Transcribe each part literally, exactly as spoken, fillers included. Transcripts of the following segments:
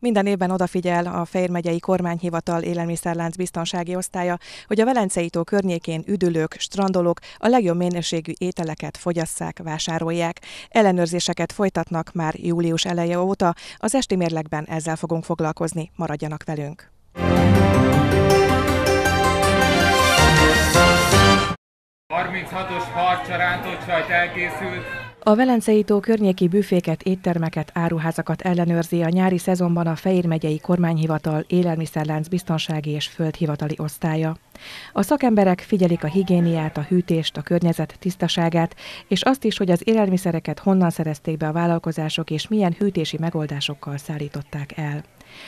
Minden évben odafigyel a Fejér megyei kormányhivatal élelmiszerlánc biztonsági osztálya, hogy a Velencei tó környékén üdülők, strandolók a legjobb minőségű ételeket fogyasszák, vásárolják. Ellenőrzéseket folytatnak már július eleje óta, az esti mérlegben ezzel fogunk foglalkozni, maradjanak velünk. harminchatos harcsa rántott sajt elkészült. A Velencei tó környéki büféket, éttermeket, áruházakat ellenőrzi a nyári szezonban a Fejér megyei kormányhivatal élelmiszerlánc biztonsági és földhivatali osztálya. A szakemberek figyelik a higiéniát, a hűtést, a környezet tisztaságát, és azt is, hogy az élelmiszereket honnan szerezték be a vállalkozások és milyen hűtési megoldásokkal szállították el.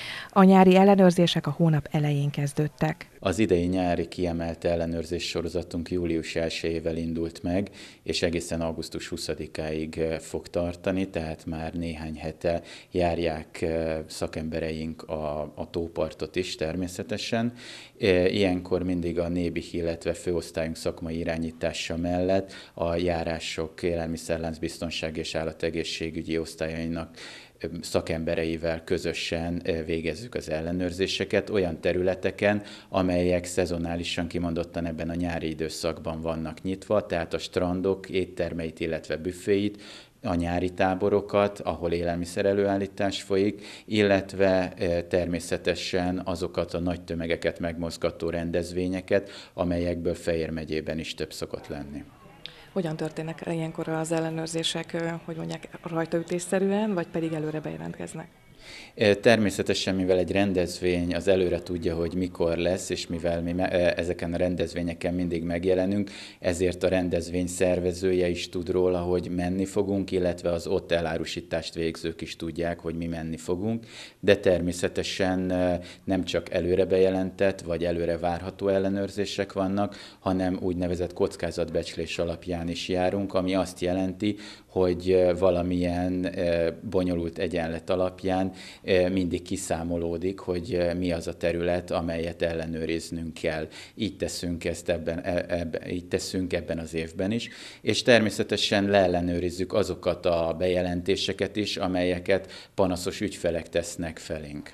A nyári ellenőrzések a hónap elején kezdődtek. Az idei nyári kiemelt ellenőrzés sorozatunk július elsejével indult meg, és egészen augusztus huszadikáig fog tartani, tehát már néhány hete járják szakembereink a, a tópartot is természetesen. Ilyenkor mindig a Nébih, illetve főosztályunk szakmai irányítása mellett a járások élelmiszerlánc biztonság és állategészségügyi osztályainak szakembereivel közösen végezzük az ellenőrzéseket olyan területeken, amelyek szezonálisan kimondottan ebben a nyári időszakban vannak nyitva, tehát a strandok éttermeit, illetve büféit, a nyári táborokat, ahol élelmiszer előállítás folyik, illetve természetesen azokat a nagy tömegeket megmozgató rendezvényeket, amelyekből Fejér megyében is több szokott lenni. Hogyan történnek ilyenkor az ellenőrzések, hogy mondják, rajtaütésszerűen, vagy pedig előre bejelentkeznek? Természetesen, mivel egy rendezvény az előre tudja, hogy mikor lesz, és mivel mi ezeken a rendezvényeken mindig megjelenünk, ezért a rendezvény szervezője is tud róla, hogy menni fogunk, illetve az ott elárusítást végzők is tudják, hogy mi menni fogunk, de természetesen nem csak előre bejelentett, vagy előre várható ellenőrzések vannak, hanem úgynevezett kockázatbecslés alapján is járunk, ami azt jelenti, hogy valamilyen bonyolult egyenlet alapján mindig kiszámolódik, hogy mi az a terület, amelyet ellenőriznünk kell. Így teszünk ezt ebben, ebben, így teszünk ebben az évben is, és természetesen leellenőrizzük azokat a bejelentéseket is, amelyeket panaszos ügyfelek tesznek felénk.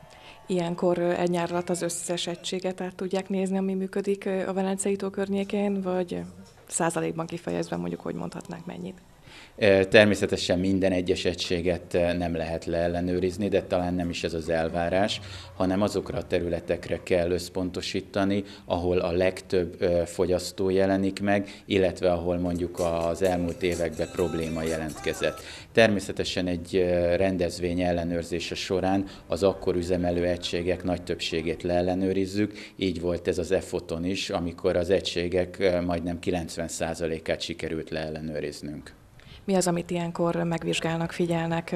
Ilyenkor egy nyár alatt az összes egységet át tudják nézni, ami működik a Velencei tó környékén, vagy százalékban kifejezve mondjuk, hogy mondhatnánk mennyit? Természetesen minden egyes egységet nem lehet leellenőrizni, de talán nem is ez az elvárás, hanem azokra a területekre kell összpontosítani, ahol a legtöbb fogyasztó jelenik meg, illetve ahol mondjuk az elmúlt években probléma jelentkezett. Természetesen egy rendezvény ellenőrzése során az akkor üzemelő egységek nagy többségét leellenőrizzük, így volt ez az e-foton is, amikor az egységek majdnem kilencven százalékát sikerült leellenőriznünk. Mi az, amit ilyenkor megvizsgálnak, figyelnek,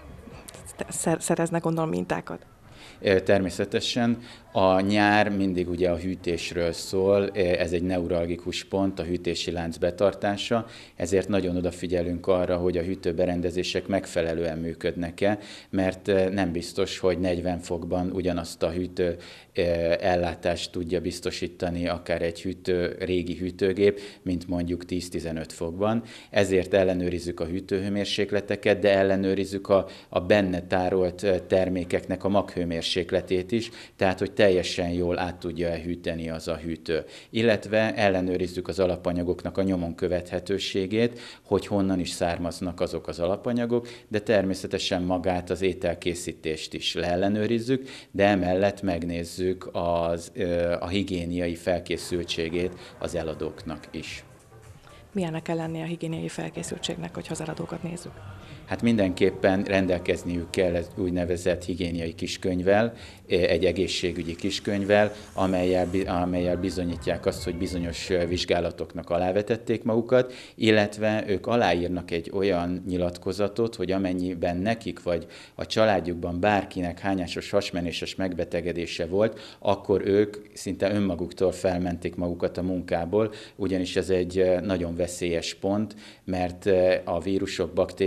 szereznek gondolom mintákat? Természetesen a nyár mindig ugye a hűtésről szól, ez egy neuralgikus pont, a hűtési lánc betartása, ezért nagyon odafigyelünk arra, hogy a hűtőberendezések megfelelően működnek-e, mert nem biztos, hogy negyven fokban ugyanazt a hűtő ellátást tudja biztosítani akár egy hűtő, régi hűtőgép, mint mondjuk tíz-tizenöt fokban. Ezért ellenőrizzük a hűtőhőmérsékleteket, de ellenőrizzük a, a benne tárolt termékeknek a maghőmérsékletét is, tehát hogy teljesen jól át tudja hűteni az a hűtő. Illetve ellenőrizzük az alapanyagoknak a nyomon követhetőségét, hogy honnan is származnak azok az alapanyagok, de természetesen magát az ételkészítést is leellenőrizzük, de emellett megnézzük az, a higiéniai felkészültségét az eladóknak is. Milyennek kell lennie a higiéniai felkészültségnek, hogy az eladókat nézzük? Hát mindenképpen rendelkezniük kell ez úgynevezett higiéniai kiskönyvvel, egy egészségügyi kiskönyvvel, amellyel, amellyel bizonyítják azt, hogy bizonyos vizsgálatoknak alávetették magukat, illetve ők aláírnak egy olyan nyilatkozatot, hogy amennyiben nekik vagy a családjukban bárkinek hányásos hasmenéses megbetegedése volt, akkor ők szinte önmaguktól felmentik magukat a munkából, ugyanis ez egy nagyon veszélyes pont, mert a vírusok, baktériumok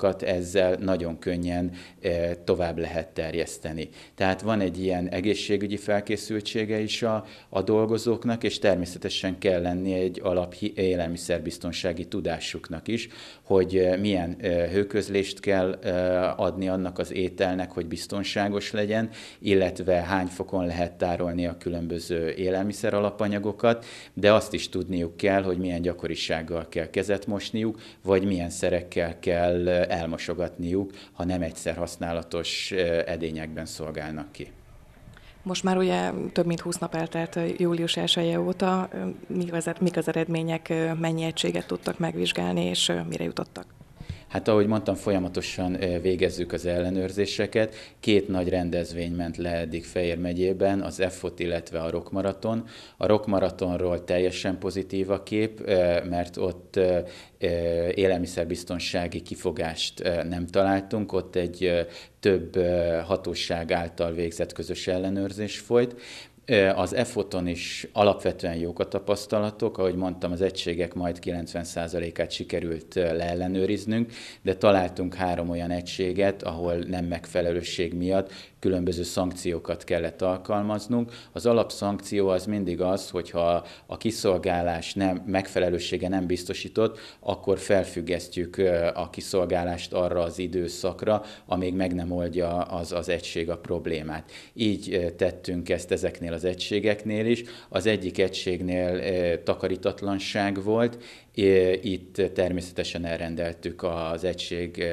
tartalmakat ezzel nagyon könnyen tovább lehet terjeszteni. Tehát van egy ilyen egészségügyi felkészültsége is a, a dolgozóknak, és természetesen kell lenni egy alap élelmiszerbiztonsági tudásuknak is, hogy milyen hőközlést kell adni annak az ételnek, hogy biztonságos legyen, illetve hány fokon lehet tárolni a különböző élelmiszer alapanyagokat, de azt is tudniuk kell, hogy milyen gyakorisággal kell kezet mosniuk, vagy milyen szerekkel kell elmosogatniuk, ha nem egyszer használatos edényekben szolgálnak ki. Most már ugye több mint húsz nap eltelt július elseje óta. Mik az, mik az eredmények, mennyi egységet tudtak megvizsgálni, és mire jutottak? Hát ahogy mondtam, folyamatosan végezzük az ellenőrzéseket. Két nagy rendezvény ment le eddig Fejér megyében, az F O T, illetve a Rock Marathon. A Rock Marathonról teljesen pozitív a kép, mert ott élelmiszerbiztonsági kifogást nem találtunk, ott egy több hatóság által végzett közös ellenőrzés folyt. Az F O T-on is alapvetően jók a tapasztalatok, ahogy mondtam, az egységek majd kilencven százalékát sikerült leellenőriznünk, de találtunk három olyan egységet, ahol nem megfelelőség miatt különböző szankciókat kellett alkalmaznunk. Az alapszankció az mindig az, hogyha a kiszolgálás nem, megfelelősége nem biztosított, akkor felfüggesztjük a kiszolgálást arra az időszakra, amíg meg nem oldja az, az egység a problémát. Így tettünk ezt ezeknél az egységeknél is. Az egyik egységnél takarítatlanság volt, itt természetesen elrendeltük az egység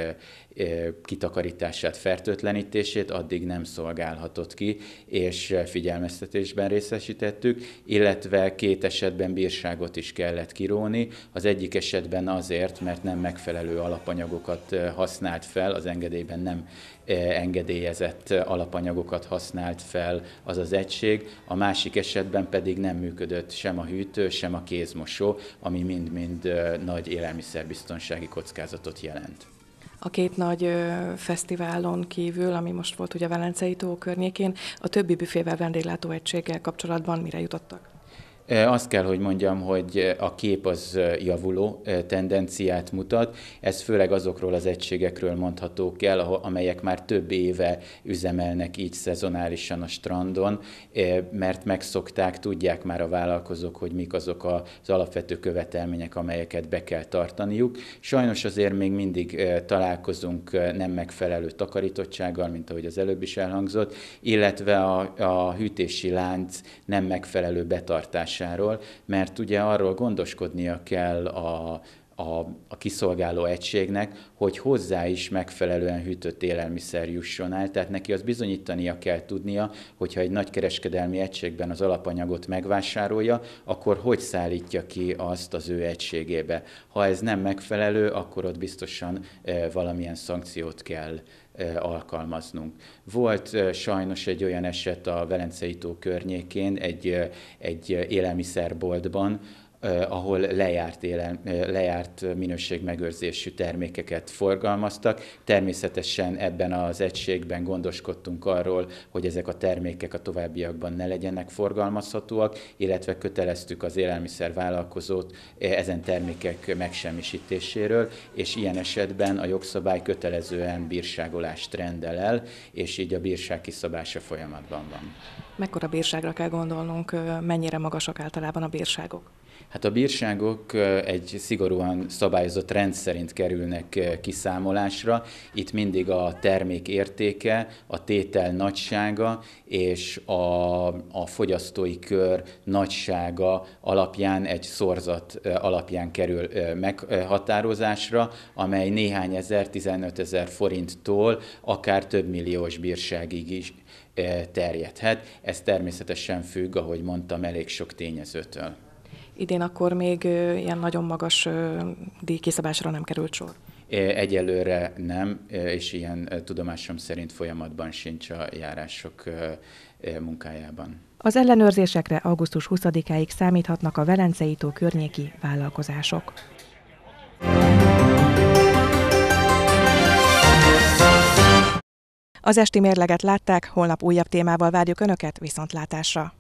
kitakarítását, fertőtlenítését, addig nem szolgálhatott ki, és figyelmeztetésben részesítettük, illetve két esetben bírságot is kellett kiróni. Az egyik esetben azért, mert nem megfelelő alapanyagokat használt fel, az engedélyben nem engedélyezett alapanyagokat használt fel az az egység, a másik esetben pedig nem működött sem a hűtő, sem a kézmosó, ami mind-mind nagy élelmiszerbiztonsági kockázatot jelent. A két nagy ö, fesztiválon kívül, ami most volt ugye a Velencei tó környékén, a többi büfével, vendéglátóegységgel kapcsolatban mire jutottak? Azt kell, hogy mondjam, hogy a kép az javuló tendenciát mutat. Ez főleg azokról az egységekről mondható el, amelyek már több éve üzemelnek így szezonálisan a strandon, mert megszokták, tudják már a vállalkozók, hogy mik azok az alapvető követelmények, amelyeket be kell tartaniuk. Sajnos azért még mindig találkozunk nem megfelelő takarítottsággal, mint ahogy az előbb is elhangzott, illetve a, a hűtési lánc nem megfelelő betartásáról, mert ugye arról gondoskodnia kell a, a, a kiszolgáló egységnek, hogy hozzá is megfelelően hűtött élelmiszer jusson el, tehát neki azt bizonyítania kell tudnia, hogyha egy nagykereskedelmi egységben az alapanyagot megvásárolja, akkor hogy szállítja ki azt az ő egységébe. Ha ez nem megfelelő, akkor ott biztosan e, valamilyen szankciót kell alkalmaznunk. Volt sajnos egy olyan eset a Velencei tó környékén, egy, egy élelmiszerboltban, ahol lejárt, élel, lejárt minőségmegőrzésű termékeket forgalmaztak. Természetesen ebben az egységben gondoskodtunk arról, hogy ezek a termékek a továbbiakban ne legyenek forgalmazhatóak, illetve köteleztük az élelmiszervállalkozót ezen termékek megsemmisítéséről, és ilyen esetben a jogszabály kötelezően bírságolást rendel el, és így a bírság kiszabása folyamatban van. Mekkora bírságra kell gondolnunk, mennyire magasak általában a bírságok? Hát a bírságok egy szigorúan szabályozott rend szerint kerülnek kiszámolásra. Itt mindig a termék értéke, a tétel nagysága és a, a fogyasztói kör nagysága alapján, egy szorzat alapján kerül meghatározásra, amely néhány ezer, tizenöt ezer forinttól akár több milliós bírságig is terjedhet. Ez természetesen függ, ahogy mondtam, elég sok tényezőtől. Idén akkor még ilyen nagyon magas díjkiszabásra nem került sor? Egyelőre nem, és ilyen tudomásom szerint folyamatban sincs a járások munkájában. Az ellenőrzésekre augusztus huszadikáig számíthatnak a Velencei tó környéki vállalkozások. Az esti mérleget látták, holnap újabb témával várjuk Önöket, viszontlátásra!